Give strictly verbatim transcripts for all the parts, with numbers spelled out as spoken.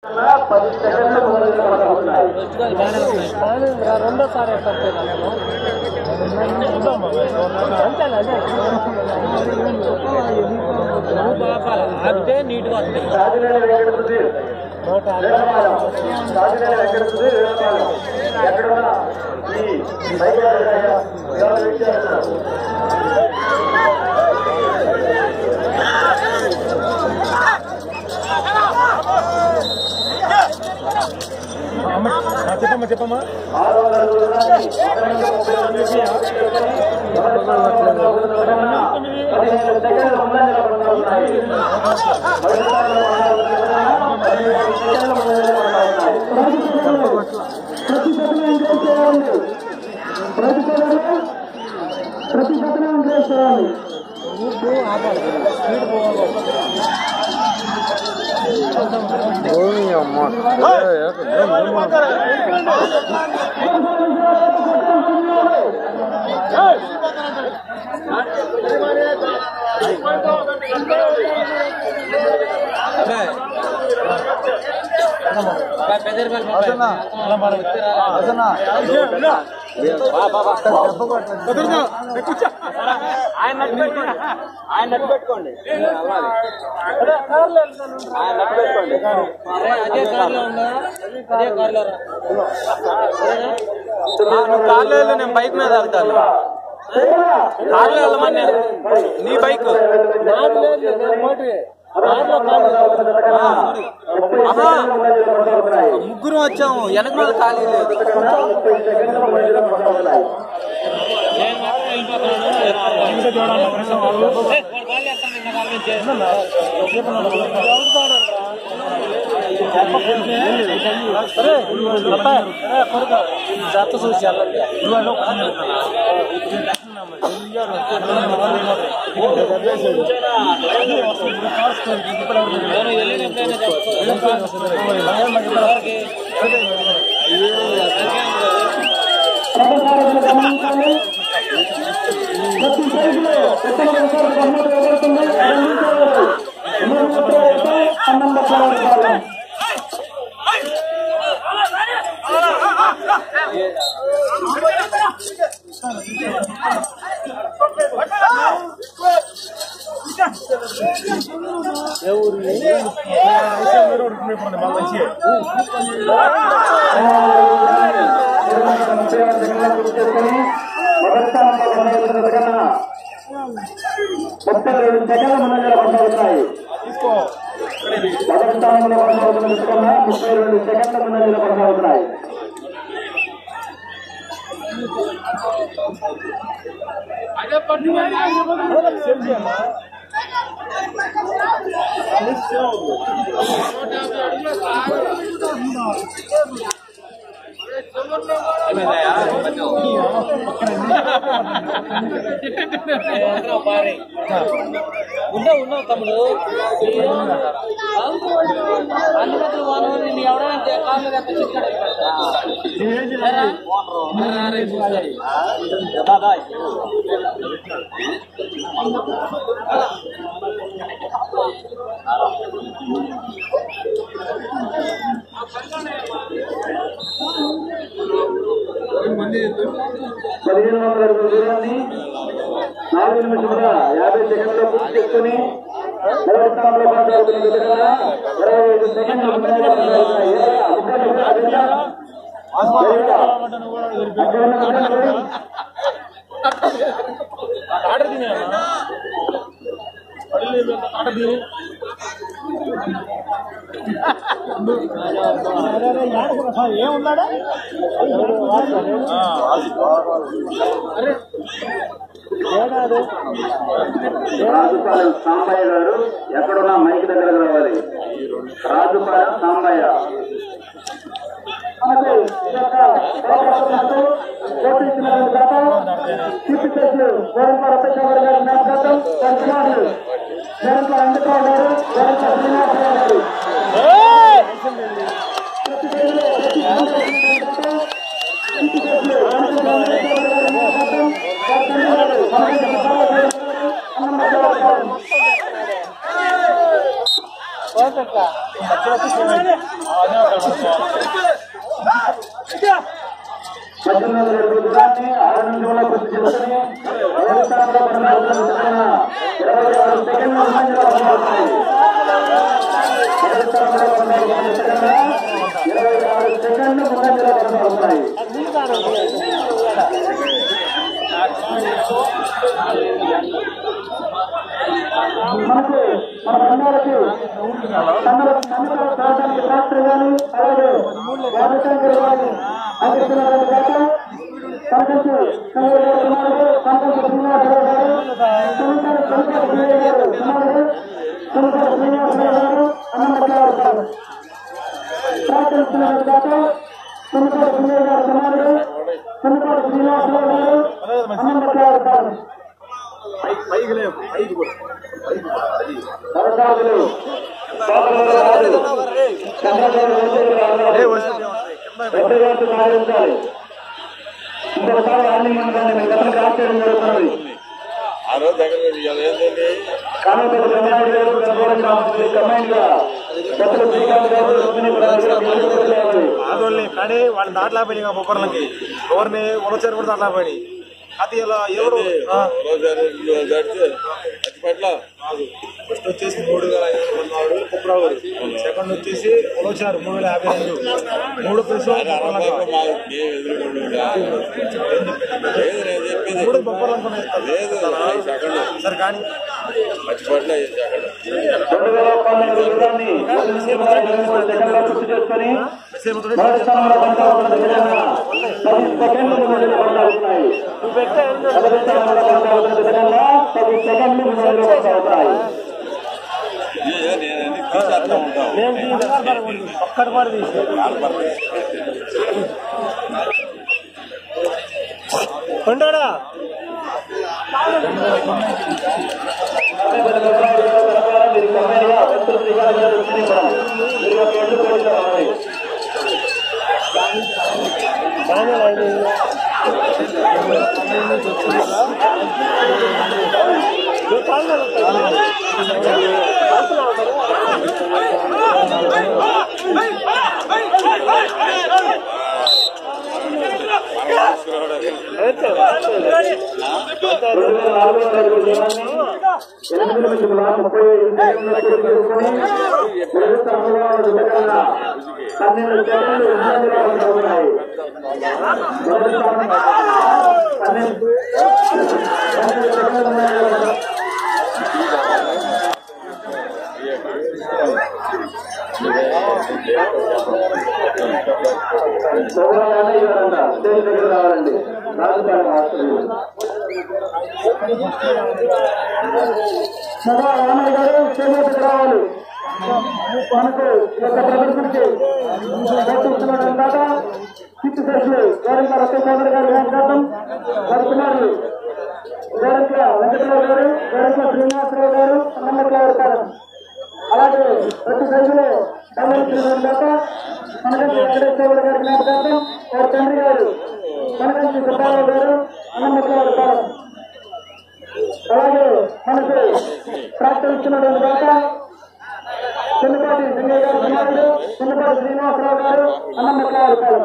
రెండోసారి అదే నీట్గా వస్తుంది. చెప్పమ్మా చెప్పమ్మా ప్రతిపదనం చేయాలి. ఆయన నట్టు పెట్టుకోండి ఆయన నట్టు పెట్టుకోండి అదే కార్లో ఉందా అదే కార్లో కార్లో వెళ్ళు నేను బైక్ మీద వెళ్తాను కార్లో వెళ్ళమని నేను నీ బైక్ ముగ్గురు వచ్చాము వెనక మీద ఖాళీ లేదు జాత చూసి ముప్పై రెండు సెకండ్ల ముందంజలో కొనసాగుతున్నాయి. మొదటి స్థానంలో కొనసాగుతున్న ముప్పై రెండు సెకండ్ల ముందంజలో కొనసాగుతున్నాయి. ఉందా ఉన్నావు తమ్ముడు అందుబాటులో వానవని నీ ఎవరైనా కాళ్ళు పదిహేను వందల అరవై దూరాన్ని నాలుగు నిమిషముల యాభై సెకండ్లో పూర్తి చేసుకుని మొదటి స్థానంలో కొనసాగుతున్న విధంగా ఇరవై ఐదు సెకండ్లు ఏమున్నాడా రాజుపాలెం సాంబయ్య గారు ఎక్కడున్నా మైక్ దగ్గర రావాలి. రాజుపాలెం సాంబయ్య చీఫ్ జస్టిస్ గోరంట్ల రత్నకుమార్ గారి నాయకత్వం పంచమాలు గోరంట్ల వెంకటరావు గారు గోరంట్ల శ్రీనివాసరావు గారు పద్దెనిమిది వందల ఇరవై దూరాన్ని ఆరు నిమిషంలో పూర్తి చేసుకుని మొదటి స్థానంలో కొనసాగుతున్న ఇరవై ఆరు సెకండ్ల ముందంజలో కొనసాగుతున్నాయి. మొదటి స్థానంలో కొనసాగుతున్న ఇరవై ఆరు సెకండ్లు ముందంజలో కొనసాగుతున్నాయి. మనకు మన బంగారకి తమిళ తమిళ ప్రాంతానికి శాస్త్రి గారు అలాగే రాజశేఖర్ గారు అందిస్తున్నటువంటి కాక సంతోష్ సంగర్ గారు కుమారుడు సంతోష్ శ్రీనివాసరావు గారు సునీత సునీత శ్రీనివాసరావు గారు కుమారుడు సునీత శ్రీనివాసరావు గారు అన్నమట్లాడు గారు ప్రార్థిస్తున్నటువంటి కాక సునీత శ్రీనివాసరావు గారు కుమారుడు సునీత శ్రీనివాసరావు గారు అన్నమట్లాడు గారు కొనసాగులు చంద్రబాబు సాధించాలి. ఇంకొకసారి అన్ని మంది మీ గతంలో ఆశ్చర్యం జరుగుతున్నది. కామపతి బ్రహ్మనాయుడు గారు కంబైన్ గా కొత్తలు శ్రీకాంత్ గారు ఆదోళ్ళని కానీ వాళ్ళని దాటలేకపోయినాయి బొబ్బర్లకి ఎవరిని ఉలచారు కూడా దాటలేకపోయినాయి. అది ఇలా ఎవరు ఫస్ట్ వచ్చేసి మూడు వేల ఐదు వందల నాలుగు కుప్రావు గారు, సెకండ్ వచ్చేసి ఉలచారు మూడు వేల యాభై ఐదు, మూడు ప్లస్ మూడు బొబ్బర్లు అనుకున్నాయి సార్. కానీ రెండు వేల పన్నెండు దూరాన్ని సెకండ్లో పూర్తి చేసుకుని మొదటి స్థానంలో కొనసాగుతున్న పది సెకండ్లు ముందంజలో కొనసాగుతున్నాయి. మొదటి స్థానంలో కొనసాగుతున్న విధంగా పది సెకండ్లు ముందంజలో కొనసాగుతున్నాయి. ఒక్కటి కూడా తీసి ఉంటాడా మీరు కమ్మాయిగా భక్తులు శ్రీకాంత్ గారు మీరు ఒక ఎడ్లు పోలీసు ఎనిమిది నిమిషముల ముప్పై ఐదు సెకండ్లు చేసుకుని మొదటి స్థానంలో పన్నెండు సెకండ్లు ముందంజలో కొనసాగుతున్నాయి. మొదటి స్థానం పన్నెండు పన్నెండు సెకండ్లు ముందంజలో సోమరాజు గారంట స్టేజ్ దగ్గర రావాలండి. రాజుపాలెం హాస్పిటల్ సదా రామయ్య గారు స్టేజ్ దగ్గర రావాలి. మనకు యొక్క ప్రదర్శనకి ప్రయత్నిస్తున్న దాకా చిత్తు సభ్యులు గోరంక రత్నచౌదరి గారు వెంకటం వస్తున్నారు. గోరంక వెంకటరావు గారు, గోరంక శ్రీనివాసరావు గారు, అన్నమట్లాడు. అలాగే ప్రతి సభ్యులు గమనించిన దాకా మనకంటి వెంకటేశ్వర గారి జ్ఞాపకార్థం వారి తండ్రి గారు మనకంటి సుబ్బారావు గారు అన్నమట్లాడు. అలాగే మనకు ప్రార్థిస్తున్నటువంటి దాకా చిన్నపాటి సింగయ్య గారు కుమారుడు, చిన్నపాటి శ్రీనివాసరావు గారు అన్నమట్లాడు కాలం.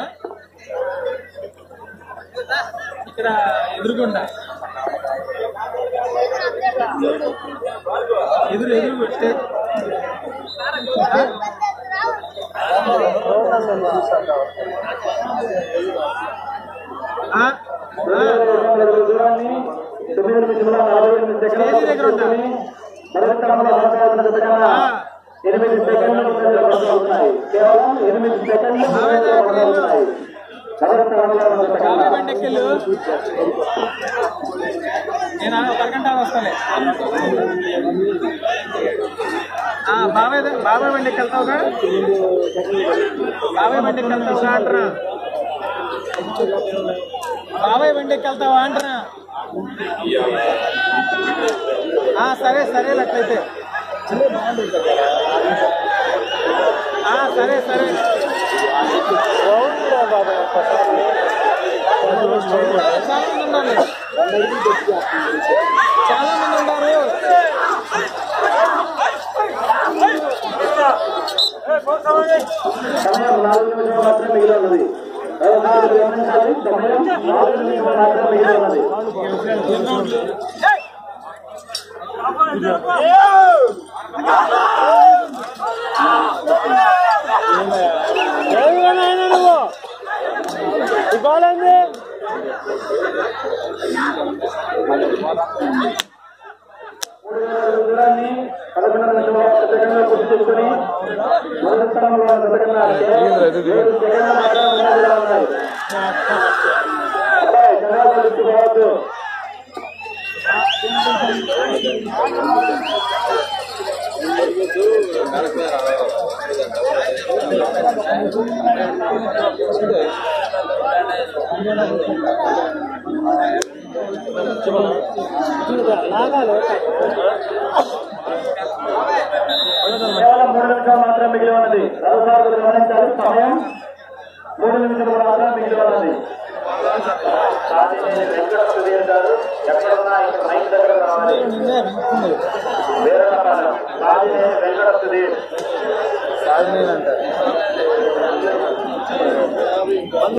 ఇక్కడ ఎదురుగుండా ఎదురు ఎదురు పెట్టే దూరాన్ని తొమ్మిది నిమిషముల నలభై ఎనిమిది సెకండ్లు మొదటి స్థానంలో కొనసాగుతున్న విధంగా ఎనిమిది సెకండ్లు ముందంజలో కొనసాగుతున్నాయి. కేవలం ఎనిమిది సెకండ్లు ముందంజలో కొనసాగుతున్నాయి. మొదటి స్థానంలో ఉన్న బండెక్కిళ్ళు నేను ఒక అరగంట వస్తాలే. బాబాయ్ బాబాయ్ బండికి వెళ్తావుగా, బాబాయ్ బండికి వెళ్తావుగా అంటున్నా, బాబాయ్ బండికి వెళ్తావా అంటున్నా. సరే సరే అట్లయితే సరే సరే చాలా మంది ఉండాలి, చాలా మంది ఉన్నారు. సమయం నాలుగు నిమిషాలు మాత్రం మిగిలి ఉన్నది. గమనించాలి, సమయం నాలుగు నిమిషాలు మాత్రం మిగిలి ఉన్నది. ఇవ్వాలండి దూరాన్ని పదకొండు నిమిషాల సెకండ్లో పూర్తి చేసుకుని మొదటి స్థానంలో సెకండ్ సెకండ్ మాత్రం ఉన్నదిగా ఉన్నాయి. జనాలు ఎత్తుకోవద్దు. కేవలం మూడు నిమిషాలు మాత్రం మిగిలి ఉన్నది. రవిసార్లు గమనించాలి, సమయం మూడు నిమిషాలు మాత్రం మిగిలి ఉన్నది. ఎక్కడున్నా ఇక్కడ మైక్ దగ్గర రావాలి. వేరే వెంకట సుధీర్